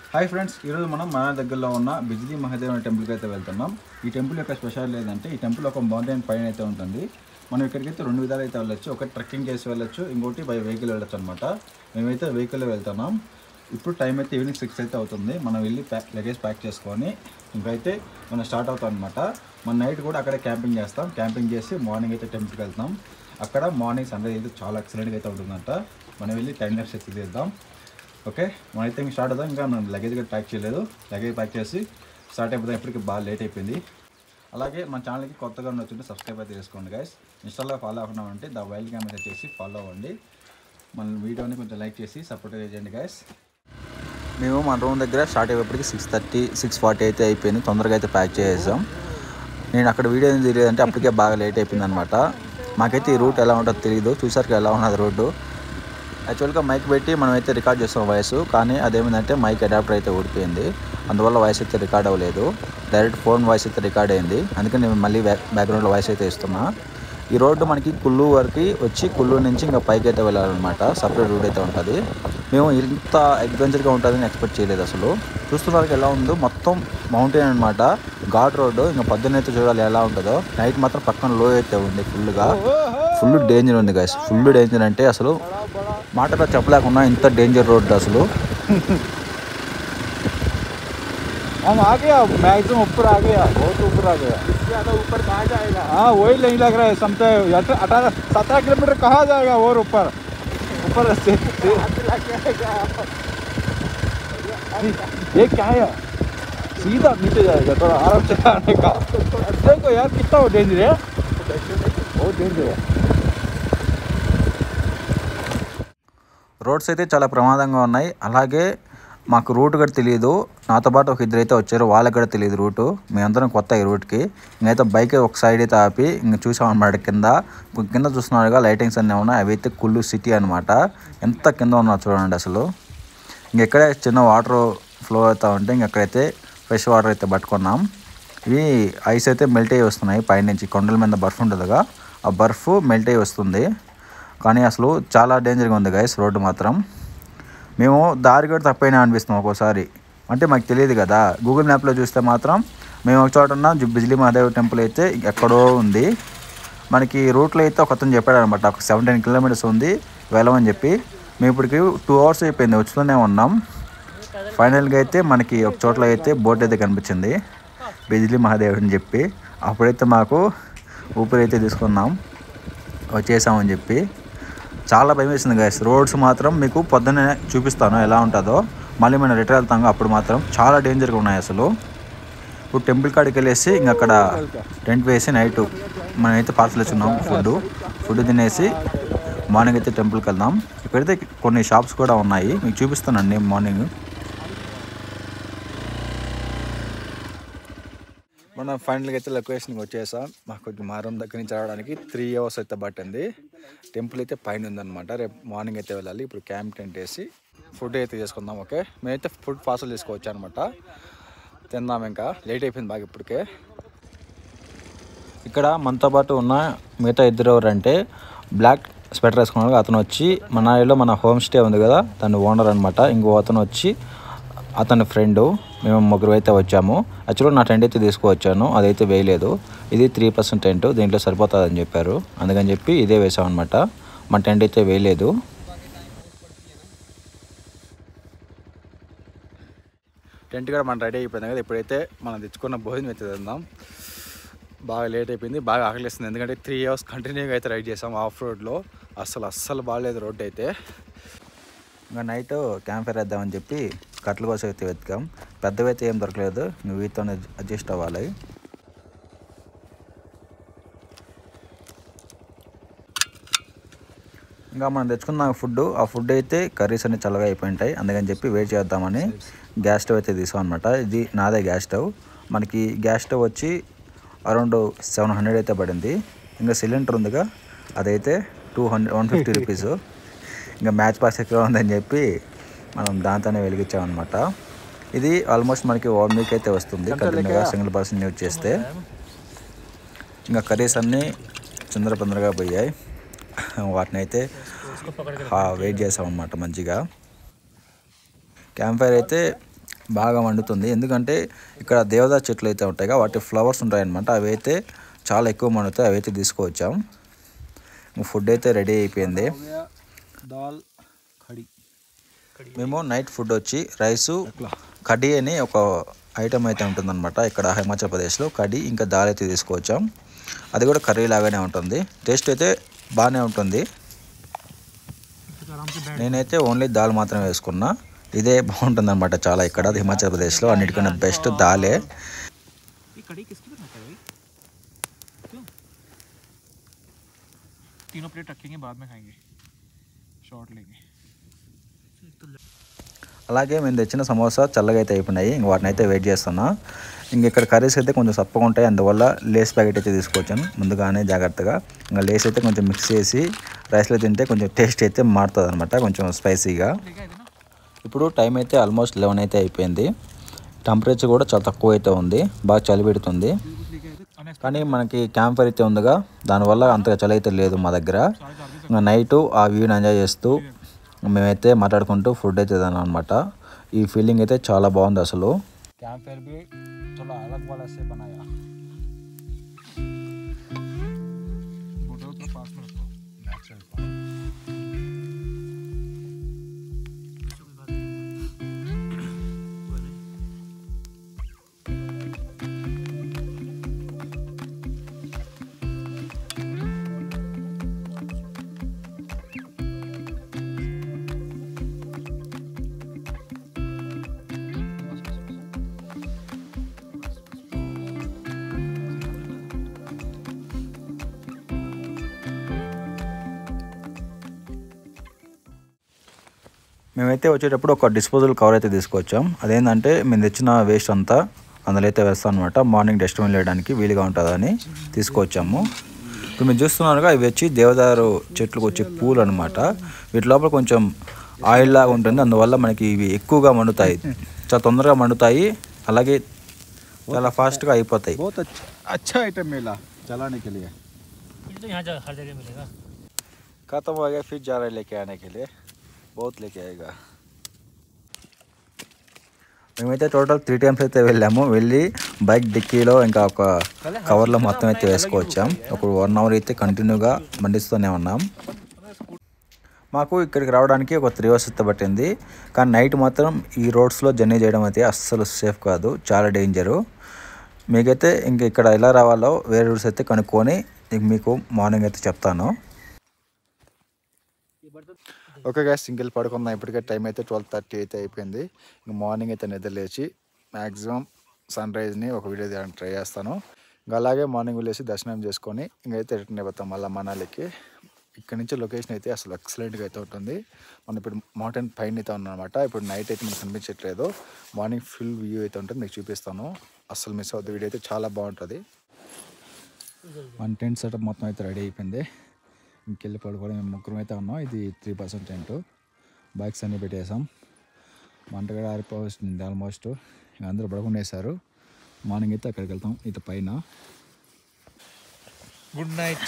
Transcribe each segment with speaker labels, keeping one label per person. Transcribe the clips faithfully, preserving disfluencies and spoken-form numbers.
Speaker 1: Hi friends, ఈరోజు మనం మన దగ్గరలో ఉన్న బిజ్లీ మహాదేవ్ టెంపుల్కి అయితే వెళ్తున్నాం. ఈ టెంపుల్ యొక్క స్పెషల్ ఏంటంటే ఈ టెంపుల్ ఒక మౌంటైన్ పైన అయితే ఉంటుంది. మనం ఇక్కడికైతే రెండు విధాలు అయితే వెళ్ళొచ్చు. ఒకటి ట్రెక్కింగ్ చేసి వెళ్ళొచ్చు, ఇంకోటి బై వెహికల్ వెళ్ళొచ్చు అనమాట. మేమైతే వెహికల్లో వెళ్తున్నాం. ఇప్పుడు టైం అయితే ఈవినింగ్ సిక్స్ అయితే అవుతుంది. మనం వెళ్ళి ప్యాక్ లగేజ్ ప్యాక్ చేసుకొని ఇంకైతే మనం స్టార్ట్ అవుతాం అనమాట. మన నైట్ కూడా అక్కడే క్యాంపింగ్ చేస్తాం. క్యాంపింగ్ చేసి మార్నింగ్ అయితే టెంపుల్కి వెళ్తాం. అక్కడ మార్నింగ్ సన్ రైజ్ అయితే చాలా ఎక్సలెంట్గా అయితే ఉంటుందంట. మనం వెళ్ళి టైం ల్యాప్స్ అయితే తీద్దాం. ఓకే, మనైతే ఇంకా స్టార్ట్ అవుతాం. ఇంకా మనం లగేజ్ కూడా ప్యాక్ చేయలేదు. లగేజ్ ప్యాక్ చేసి స్టార్ట్ అయిపోతాం. ఇప్పటికి బాగా లేట్ అయిపోయింది. అలాగే మన ఛానల్కి కొత్తగా వచ్చింటే సబ్స్క్రైబ్ అయితే చేసుకోండి గైస్. ఇన్స్టాలో ఫాలో అవ్వకుండా ద వైల్డ్ క్యామ్ అయితే చేసి ఫాలో అవ్వండి. మన వీడియోని కొంచెం లైక్ చేసి సపోర్ట్ చేయండి గైస్. మేము మన రూమ్ దగ్గర స్టార్ట్ అయ్యేప్పటికి సిక్స్ థర్టీ సిక్స్ ఫార్టీ అయితే అయిపోయింది. తొందరగా అయితే ప్యాక్ చేసేసాం. నేను అక్కడ వీడియో ఏం తెలియదంటే అప్పటికే బాగా లేట్ అయిపోయింది అనమాట. మాకైతే ఈ రూట్ ఎలా ఉంటుందో తెలియదు. చూసారు ఎలా ఉన్నది రోడ్డు. యాక్చువల్గా మైక్ పెట్టి మనమైతే రికార్డ్ చేస్తాం వాయిస్, కానీ అదేమిటంటే మైక్ అడాప్టర్ అయితే ఊడిపోయింది. అందువల్ల వాయిస్ అయితే రికార్డ్ అవ్వలేదు. డైరెక్ట్ ఫోన్ వాయిస్ అయితే రికార్డ్ అయింది. అందుకని నేను మళ్ళీ బ్యాక్గ్రౌండ్లో వాయిస్ అయితే ఇస్తున్నా. ఈ రోడ్డు మనకి కుల్లు వరకు వచ్చి కుల్లు నుంచి ఇంకా పైకి అయితే వెళ్ళాలన్నమాట. సపరేట్ రోడ్ అయితే ఉంటుంది. మేము ఇంత అడ్వెంచర్గా ఉంటుందని ఎక్స్పెక్ట్ చేయలేదు అసలు. చూస్తున్నారు ఎలా ఉందో, మొత్తం మౌంటైన్ అనమాట. ఘాట్ రోడ్డు. ఇంకా పొద్దున్న అయితే చూడాలి ఎలా ఉంటుందో. నైట్ మాత్రం పక్కన లో అయితే ఉంది ఫుల్గా. ఫుల్ డేంజర్ ఉంది గైస్. ఫుల్ డేంజర్ అంటే అసలు మాటగా చెప్పలేకున్నా ఇంత డేంజర్ రోడ్ అసలు.
Speaker 2: हम आ गया मैक्सिमम ऊपर आ गया, बहुत ऊपर आ गया. ज़्यादा ऊपर कहाँ जाएगा? हाँ वही नहीं लग रहा है. समझे अठारह सत्रह किलोमीटर कहाँ जाएगा और ऊपर ऊपर से ये क्या है? सीधा नीचे जाएगा. थोड़ा आराम से आने का. देखो यार कितना वो डेंजर है, बहुत डेंजर है.
Speaker 1: రోడ్స్ అయితే చాలా ప్రమాదంగా ఉన్నాయి. అలాగే మాకు రూట్ కూడా తెలియదు. నాతో పాటు ఒక ఇద్దరు అయితే వచ్చారు, వాళ్ళకి కూడా తెలియదు రూటు. మేమందరం కొత్త ఈ రూట్కి. ఇంకైతే బైక్ ఒక సైడ్ అయితే ఆపి ఇంక చూసామన్నమాట. కింద కింద చూస్తున్నారుగా లైటింగ్స్ అన్నీ ఉన్నాయి. అవి అయితే కుల్లు సిటీ అనమాట. ఎంత కింద ఉన్నా చూడండి అసలు. ఇంకెక్కడే చిన్న వాటర్ ఫ్లో అవుతూ ఉంటే ఇంకెక్కడైతే ఫ్రెష్ వాటర్ అయితే పట్టుకున్నాం. ఇవి ఐస్ అయితే మెల్ట్ అయ్యి వస్తున్నాయి పైనుంచి. కొండల మీద బర్ఫ్ ఉంటుందిగా, ఆ బర్ఫ్ మెల్ట్ అయ్యి వస్తుంది. కానీ అసలు చాలా డేంజర్గా ఉంది గైస్ రోడ్డు మాత్రం. మేము దారి కూడా తప్పైనా అనిపిస్తున్నాం ఒక్కోసారి. అంటే మాకు తెలియదు కదా. గూగుల్ మ్యాప్లో చూస్తే మాత్రం మేము ఒక చోట ఉన్న బిజ్లీ మహాదేవ్ టెంపుల్ అయితే ఎక్కడో ఉంది. మనకి రూట్లో అయితే ఒక అతను చెప్పాడు అనమాట, ఒక సెవెంటీన్ కిలోమీటర్స్ ఉంది వెళ్ళమని చెప్పి. మేము ఇప్పటికి టూ అవర్స్ అయిపోయింది వచ్చుతూనే ఉన్నాం. ఫైనల్గా అయితే మనకి ఒక చోట్ల అయితే బోట్ అయితే కనిపించింది, బిజ్లీ మహాదేవ్ అని చెప్పి. అప్పుడైతే మాకు ఊపిరి అయితే తీసుకున్నాం, వచ్చేసామని చెప్పి. చాలా భయం వేసింది గైస్. రోడ్స్ మాత్రం మీకు పొద్దున్నే చూపిస్తాను ఎలా ఉంటుందో. మళ్ళీ మనం రిటర్న్ వెళ్తాం, అప్పుడు మాత్రం చాలా డేంజర్గా ఉన్నాయి అసలు. ఇప్పుడు టెంపుల్ కాడికి వెళ్ళేసి ఇంక అక్కడ టెంట్ వేసి నైట్ మనమైతే పార్సల్ వచ్చున్నాం. ఫుడ్ ఫుడ్ తినేసి మార్నింగ్ అయితే టెంపుల్కి వెళ్దాం. ఇక్కడైతే కొన్ని షాప్స్ కూడా ఉన్నాయి, మీకు చూపిస్తానండి మార్నింగ్. మనం ఫైనల్గా అయితే లొకేషన్కి వచ్చేసాం. మాకు కొంచెం మారం దగ్గర నుంచి రావడానికి త్రీ అవర్స్ అయితే పట్టింది. టెంపుల్ అయితే పైన ఉందన్నమాట. రేపు మార్నింగ్ అయితే వెళ్ళాలి. ఇప్పుడు క్యాంప్ టెంట్ వేసి ఫుడ్ అయితే చేసుకుందాం. ఓకే, మేమైతే ఫుడ్ పార్సల్ చేసుకోవచ్చు అనమాట. తిందాం, ఇంకా లేట్ అయిపోయింది బాగా ఇప్పటికే. ఇక్కడ మనతో పాటు ఉన్న మిగతా ఇద్దరు ఎవరంటే బ్లాక్ స్వెటర్ వేసుకున్నాడు అతను వచ్చి మనాలిలో మన హోమ్ స్టే ఉంది కదా దాని ఓనర్ అనమాట. ఇంకో అతను వచ్చి అతని ఫ్రెండు. మేము ముగ్గురు అయితే వచ్చాము. యాక్చువల్గా నా టెంట్ అయితే తీసుకువచ్చాను, అదైతే వేయలేదు. ఇది త్రీ పర్సెంట్ టెంట్, దీంట్లో సరిపోతుందని చెప్పారు. అందుకని చెప్పి ఇదే వేసామన్నమాట. మా టెంట్ అయితే వేయలేదు. టెంట్ కూడా మనం రెడీ అయిపోయింది కదా. ఇప్పుడైతే మనం తెచ్చుకున్న భోజనం అయితే తిందాం. బాగా లేట్ అయిపోయింది, బాగా ఆకలిస్తుంది. ఎందుకంటే త్రీ అవర్స్ కంటిన్యూగా అయితే రైడ్ చేసాం ఆఫ్ రోడ్లో. అస్సలు అస్సలు బాగాలేదు రోడ్ అయితే. ఇంకా నైట్ క్యాంప్ ఫైర్ వేద్దామని చెప్పి కట్టల కోసం అయితే వెతికాం. పెద్దవి అయితే ఏం దొరకలేదు, నువ్వు వీటితోనే అడ్జస్ట్ అవ్వాలి. ఇంకా మనం తెచ్చుకున్న ఫుడ్, ఆ ఫుడ్ అయితే కర్రీస్ అన్ని చల్లగా అయిపోయి ఉంటాయి. అందుకని చెప్పి వెయిట్ చేద్దామని గ్యాస్ స్టవ్ అయితే తీసాం అనమాట. ఇది నాదే గ్యాస్ స్టవ్. మనకి గ్యాస్ స్టవ్ వచ్చి అరౌండ్ సెవెన్ హండ్రెడ్ అయితే పడింది. ఇంకా సిలిండర్ ఉందిగా అదైతే two hundred one fifty rupees. ఇంకా మ్యాచ్ పాస్ ఎక్కువ ఉందని చెప్పి మనం దాంతోనే వెలిగించామన్నమాట. ఇది ఆల్మోస్ట్ మనకి వన్ వీక్ అయితే వస్తుంది కంటిన్యూగా సింగిల్ పర్సన్ యూజ్ చేస్తే. ఇంకా కర్రీస్ అన్నీ చిందర పందరగా పోయాయి. వాటిని అయితే వెయిట్ చేసామన్నమాట మంచిగా. క్యాంప్ ఫైర్ అయితే బాగా మండుతుంది. ఎందుకంటే ఇక్కడ దేవదారు చెట్లు అయితే ఉంటాయి కదా, వాటి ఫ్లవర్స్ ఉంటాయన్నమాట. అవి అయితే చాలా ఎక్కువ మండుతాయి. అవి అయితే తీసుకువచ్చాం. ఫుడ్ అయితే రెడీ అయిపోయింది.
Speaker 2: దాల్ కడి.
Speaker 1: మేము నైట్ ఫుడ్ వచ్చి రైసు కడీ అని ఒక ఐటమ్ అయితే ఉంటుందన్నమాట ఇక్కడ హిమాచల్ ప్రదేశ్లో. కడీ ఇంకా దాల్ అయితే తీసుకువచ్చాం. అది కూడా కర్రీ లాగానే ఉంటుంది. టేస్ట్ అయితే బాగానే ఉంటుంది. నేనైతే ఓన్లీ దాల్ మాత్రమే వేసుకున్నా. ఇదే బాగుంటుంది అనమాట చాలా ఇక్కడ హిమాచల్ ప్రదేశ్లో. అన్నిటికన్నా బెస్ట్ దాలే.
Speaker 2: तीनों प्लेट रखेंगे, बाद में खाएंगे, शॉर्ट लेंगे.
Speaker 1: అలాగే మేము తెచ్చిన సమోసా చల్లగా అయితే అయిపోయినాయి. ఇంక వాటిని అయితే వెయిట్ చేస్తున్నా. ఇంక ఇక్కడ కర్రీస్ అయితే కొంచెం సప్పగా ఉంటాయి. అందువల్ల లేస్ ప్యాకెట్ అయితే తీసుకొచ్చాను ముందుగానే జాగ్రత్తగా. ఇంకా లేస్ అయితే కొంచెం మిక్స్ చేసి రైస్లో తింటే కొంచెం టేస్ట్ అయితే మారుతుంది అనమాట, కొంచెం స్పైసీగా. ఇప్పుడు టైం అయితే ఆల్మోస్ట్ లెవెన్ అయితే అయిపోయింది. టెంపరేచర్ కూడా చాలా తక్కువ అయితే ఉంది. బాగా చలి పెడుతుంది. కానీ మనకి క్యాంప్ ఫైర్ అయితే ఉందిగా, దానివల్ల అంతగా చలి అయితే లేదు మా దగ్గర. ఇంకా నైట్ ఆ వ్యూని ఎంజాయ్ చేస్తూ మేమైతే మాట్లాడుకుంటూ ఫుడ్ అయితే తిన్నాం అనమాట. ఈ ఫీలింగ్ అయితే చాలా బాగుంది అసలు.
Speaker 2: कैंप फायर भी थोड़ा अलग वाला से बनाया. फोटो तो पास में रखो. नेचुरल
Speaker 1: మేమైతే వచ్చేటప్పుడు ఒక డిస్పోజల్ కవర్ అయితే తీసుకొచ్చాం. అదేంటంటే మేము తెచ్చిన వేస్ట్ అంతా అందులో అయితే వేస్తాం అనమాట. మార్నింగ్ డస్ట్బిన్ వేయడానికి వీలుగా ఉంటుందని తీసుకొచ్చాము. ఇప్పుడు మీరు చూస్తున్నారుగా, ఇవి వచ్చి దేవదారు చెట్లకు వచ్చే పూలు అనమాట. వీటి లోపల కొంచెం ఆయిల్ లాగా ఉంటుంది. అందువల్ల మనకి ఇవి ఎక్కువగా మండుతాయి, చాలా తొందరగా మండుతాయి. అలాగే చాలా ఫాస్ట్గా అయిపోతాయి.
Speaker 2: बहुत अच्छा अच्छा आइटम मिला चलाने के लिए.
Speaker 3: तो यहाँ जा हर जगह मिलेगा.
Speaker 1: खत्म हो गया, फिर जा रहे लेके आने के लिए. बहुत लेके आएगा. మేమైతే టోటల్ త్రీ టైమ్స్ అయితే వెళ్ళాము. వెళ్ళి బైక్ డిక్కీలో ఇంకా ఒక కవర్లో మొత్తం అయితే వేసుకొచ్చాం. ఒక వన్ అవర్ అయితే కంటిన్యూగా మండిస్తూనే ఉన్నాం. మాకు ఇక్కడికి రావడానికి ఒక త్రీ అవర్స్ అయితే పట్టింది. కానీ నైట్ మాత్రం ఈ రోడ్స్లో జర్నీ చేయడం అయితే అస్సలు సేఫ్ కాదు, చాలా డేంజరు. మీకైతే ఇంక ఇక్కడ ఎలా రావాలో వేరే రూట్స్ అయితే కనుక్కొని మీకు మార్నింగ్ అయితే చెప్తాను. ఓకే గ్యాస్, సింగిల్ పడుకుందాం. ఇప్పటికే టైం అయితే ట్వెల్వ్ థర్టీ అయితే అయిపోయింది. ఇంక మార్నింగ్ అయితే నిద్ర లేచి మ్యాక్సిమం సన్ రైజ్ని ఒక వీడియో తీయడానికి ట్రై చేస్తాను. ఇంకా అలాగే మార్నింగ్ వెళ్ళేసి దర్శనం చేసుకొని ఇంకైతే రిటర్న్ అయిపోతాం మళ్ళీ మనాలికి. ఇక్కడ నుంచి లొకేషన్ అయితే అసలు ఎక్సలెంట్గా అయితే ఉంటుంది. మనం ఇప్పుడు మౌంటైన్ పైన అయితే ఉన్నాం అనమాట. ఇప్పుడు నైట్ అయితే మనకు కనిపించట్లేదు. మార్నింగ్ ఫుల్ వ్యూ అయితే ఉంటుంది, మీకు చూపిస్తాను. అసలు మిస్ అవుతుంది. వీడియో అయితే చాలా బాగుంటుంది. మన టెంట్ సెటప్ మొత్తం అయితే రెడీ అయిపోయింది. ఇంకెళ్ళి పడుకోవడం. మేము ముగ్గురం అయితే ఉన్నాం. ఇది త్రీ పర్సెంట్ టెంట్. బైక్స్ అన్నీ పెట్టేసాం. మంట కూడా ఆరిపోతుంది ఆల్మోస్ట్. ఇంకా అందరూ పడుకునేసారు. మార్నింగ్ అయితే అక్కడికి వెళ్తాం ఇటు పైన.
Speaker 2: Good night.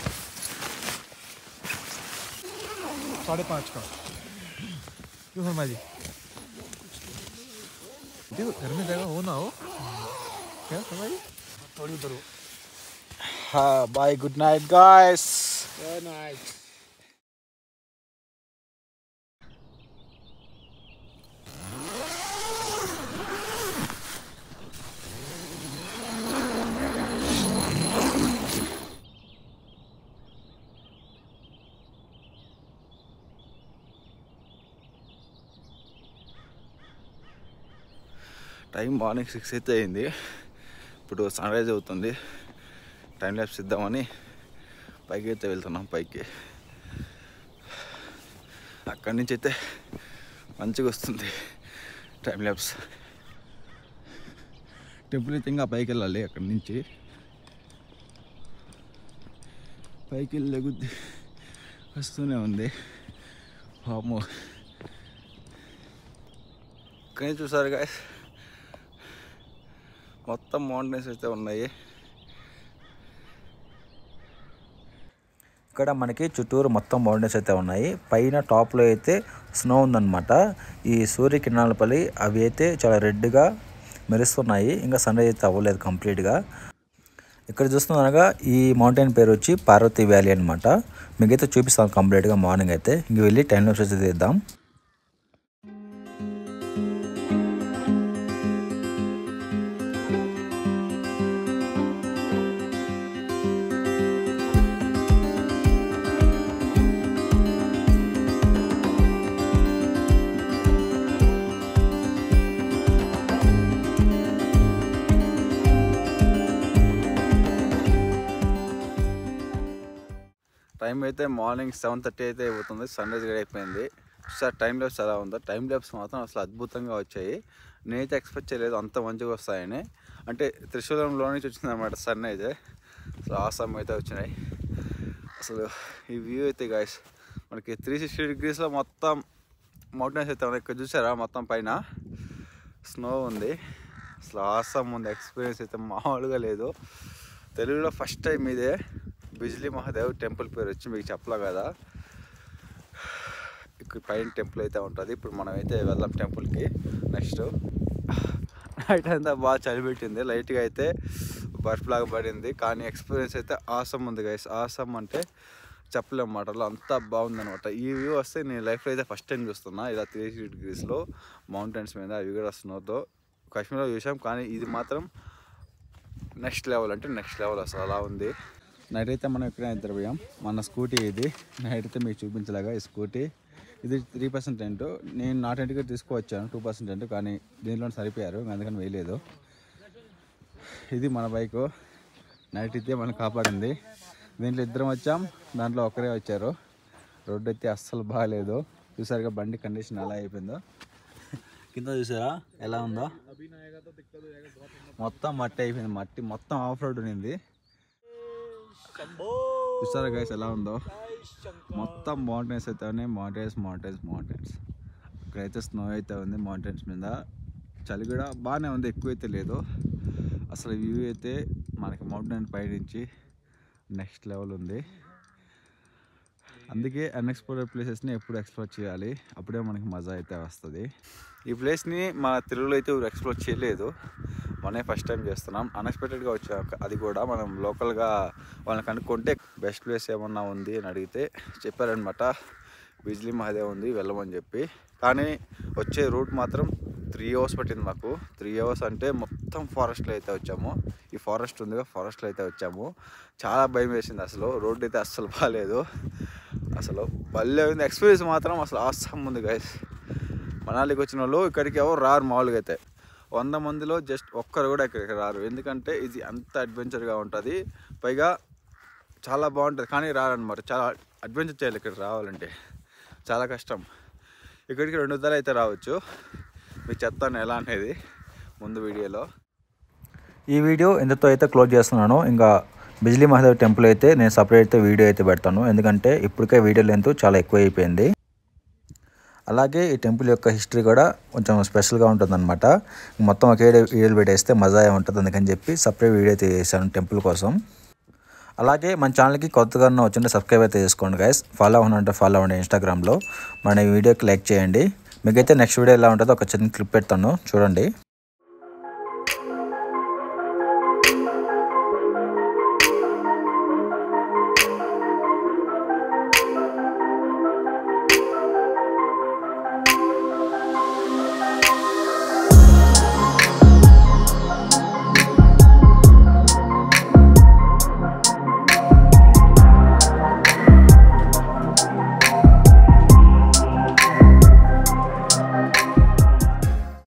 Speaker 2: साढ़े पाँच का क्यों शर्मा जी? देखो घर में जगह हो ना हो क्या शर्मा जी? थोड़ी उधर हो.
Speaker 1: हाँ bye, good night guys.
Speaker 2: Good night.
Speaker 1: Time morning six అయితే అయింది. ఇప్పుడు సన్ రైజ్ అవుతుంది. టైం ల్యాప్స్ ఇద్దామని పైకి అయితే వెళ్తున్నాం. పైకి అక్కడి నుంచి అయితే మంచిగా వస్తుంది టైం ల్యాప్స్. టెంపుల్ అయితే ఇంకా పైకి వెళ్ళాలి. అక్కడి నుంచి పైకి వెళ్ళే కొద్ది వస్తూనే ఉంది. పాము కానీ చూసారు గాయస్, మొత్తం మౌంటైన్స్ అయితే ఉన్నాయి. ఇక్కడ మనకి చుట్టూరు మొత్తం మౌంటైన్స్ అయితే ఉన్నాయి. పైన టాప్లో అయితే స్నో ఉందన్నమాట. ఈ సూర్యకిరణాల పలి అవి అయితే చాలా రెడ్గా మెరుస్తున్నాయి. ఇంకా సన్ రైజ్ అయితే అవ్వలేదు కంప్లీట్గా. ఇక్కడ చూస్తున్నారుగా ఈ మౌంటైన్ పేరు వచ్చి పార్వతి వ్యాలీ అనమాట. మీకైతే చూపిస్తాను కంప్లీట్గా మార్నింగ్ అయితే. ఇంక వెళ్ళి టైం లాప్స్ అయితే తీద్దాం. టైం అయితే మార్నింగ్ సెవెన్ థర్టీ అయితే అయిపోతుంది. సన్ రైజ్ కూడా అయిపోయింది. సార్ టైం ల్యాబ్స్ ఎలా ఉందో. టైం ల్యాబ్స్ మాత్రం అసలు అద్భుతంగా వచ్చాయి. నేనైతే ఎక్స్పెక్ట్ చేయలేదు అంత మంచిగా వస్తాయని. అంటే త్రిశూలంలో నుంచి వచ్చింది అనమాట సన్ రైజ్. అసలు ఆసమ్ అయితే వచ్చినాయి. అసలు ఈ వ్యూ అయితే గాయస్ మనకి త్రీ సిక్స్టీ డిగ్రీస్లో మొత్తం మౌంటైన్స్ అయితే ఉన్నాయి. ఇక్కడ చూసారా మొత్తం పైన స్నో ఉంది. అసలు ఆసమ్ ఉంది. ఎక్స్పీరియన్స్ అయితే మామూలుగా లేదు. తెలుగులో ఫస్ట్ టైం ఇదే. బిజ్లీ మహాదేవ్ టెంపుల్ పేరు వచ్చి మీకు చెప్పలే కదా. ఇక్కడ పైన టెంపుల్ అయితే ఉంటుంది. ఇప్పుడు మనం అయితే వెళ్దాం టెంపుల్కి. నెక్స్ట్ నైట్ అంతా బాగా చలి పెట్టింది. లైట్గా అయితే బర్ఫ్ లాగా పడింది. కానీ ఎక్స్పీరియన్స్ అయితే ఆసమ్ ఉంది గైస్. ఆసమ్ అంటే చెప్పలేము మాటలు. అంతా బాగుందనమాట. ఈ వ్యూ వస్తే నేను లైఫ్లో అయితే ఫస్ట్ టైం చూస్తున్నా ఇలా త్రీ సిక్స్టీ డిగ్రీస్లో మౌంటైన్స్ మీద అవి కూడా స్నోతో. కాశ్మీర్లో చూసాం కానీ ఇది మాత్రం నెక్స్ట్ లెవెల్ అంటే నెక్స్ట్ లెవెల్ అసలు అలా ఉంది. నైట్ అయితే మనం ఎక్కడ నిద్రపోయాం. మన స్కూటీ ఇది. నైట్ అయితే మీకు చూపించలేగా ఈ స్కూటీ. ఇది త్రీ పర్సెంట్ టెంట్. నేను నా టెంట్కి తీసుకువచ్చాను టూ పర్సెంట్ టెంట్. కానీ దీంట్లో సరిపోయారు అందుకని వేయలేదు. ఇది మన బైకు. నైట్ అయితే మనం కాపాడింది. దీంట్లో ఇద్దరం వచ్చాం, దాంట్లో ఒకరే వచ్చారు. రోడ్డు అయితే అస్సలు బాగాలేదు. చూసారుగా బండి కండిషన్ ఎలా అయిపోయిందో. కింద చూసారా ఎలా ఉందో. మొత్తం మట్టి అయిపోయింది. మట్టి మొత్తం ఆఫ్ రోడ్ ఉన్నింది. చూసారా గైస్ ఎలా ఉందో. మొత్తం మౌంటైన్స్ అయితే ఉన్నాయి. మౌంటైన్స్ మౌంటైన్స్ మౌంటైన్స్ ఇక్కడైతే స్నో అయితే ఉంది మౌంటైన్స్ మీద. చలి కూడా బాగానే ఉంది, ఎక్కువ అయితే లేదు. అసలు వ్యూ అయితే మనకి మౌంటైన్ పై నుంచి నెక్స్ట్ లెవెల్ ఉంది. అందుకే అన్ఎక్స్ప్లోర్డ్ ప్లేసెస్ని ఎప్పుడు ఎక్స్ప్లోర్ చేయాలి. అప్పుడే మనకి మజా అయితే వస్తుంది. ఈ ప్లేస్ని మా తెలుగులో అయితే ఎవరు ఎక్స్ప్లోర్ చేయలేదు. మనమే ఫస్ట్ టైం చేస్తున్నాం. అన్ఎక్స్పెక్టెడ్గా వచ్చాం. అది కూడా మనం లోకల్గా వాళ్ళని కనుక్కుంటే బెస్ట్ ప్లేస్ ఏమన్నా ఉంది అని అడిగితే చెప్పారనమాట బిజ్లీ మహాదేవ్ ఉంది వెళ్ళమని చెప్పి. కానీ వచ్చే రూట్ మాత్రం త్రీ అవర్స్ పట్టింది మాకు. త్రీ అవర్స్ అంటే మొత్తం ఫారెస్ట్లో అయితే వచ్చాము. ఈ ఫారెస్ట్ ఉందిగా ఫారెస్ట్లో అయితే వచ్చాము. చాలా భయం వేసింది అసలు. రోడ్డు అయితే అస్సలు బాగాలేదు. అసలు భలే ఉంది. ఎక్స్పీరియన్స్ మాత్రం అసలు ఆసమ్ ఉంది గైస్. మనాలికి వచ్చిన వాళ్ళు ఇక్కడికి ఎవరు రారు. మామూలుగా అయితే వంద మందిలో జస్ట్ ఒక్కరు కూడా ఇక్కడికి రారు. ఎందుకంటే ఇది అంత అడ్వెంచర్గా ఉంటుంది. పైగా చాలా బాగుంటుంది. కానీ రారనమాట. చాలా అడ్వెంచర్ చేయాలి ఇక్కడికి రావాలంటే. చాలా కష్టం. ఇక్కడికి రెండు ధరలు అయితే రావచ్చు. మీకు చెప్తాను ఎలా అనేది ముందు వీడియోలో. ఈ వీడియో ఇంతతో అయితే క్లోజ్ చేస్తున్నాను. ఇంకా బిజ్లీ మహాదేవ్ టెంపుల్ అయితే నేను సపరేట్ అయితే వీడియో అయితే పెడతాను. ఎందుకంటే ఇప్పటికే వీడియో లెంత్ చాలా ఎక్కువ అయిపోయింది. అలాగే ఈ టెంపుల్ యొక్క హిస్టరీ కూడా కొంచెం స్పెషల్గా ఉంటుందన్నమాట. మొత్తం ఒకే వీడియోలు పెట్టేస్తే మజా ఉంటుంది. అందుకని చెప్పి సపరేట్ వీడియో అయితే చేశాను టెంపుల్ కోసం. అలాగే మన ఛానల్కి కొత్తగా వచ్చింటే సబ్స్క్రైబ్ అయితే చేసుకోండి గైస్. ఫాలో అవ్వనంటే ఫాలో అవ్వండి ఇన్స్టాగ్రామ్లో. మన ఈ వీడియోకి లైక్ చేయండి. మీకైతే నెక్స్ట్ వీడియో ఎలా ఉంటుందో ఒక చిన్న క్లిప్ పెడతాను చూడండి.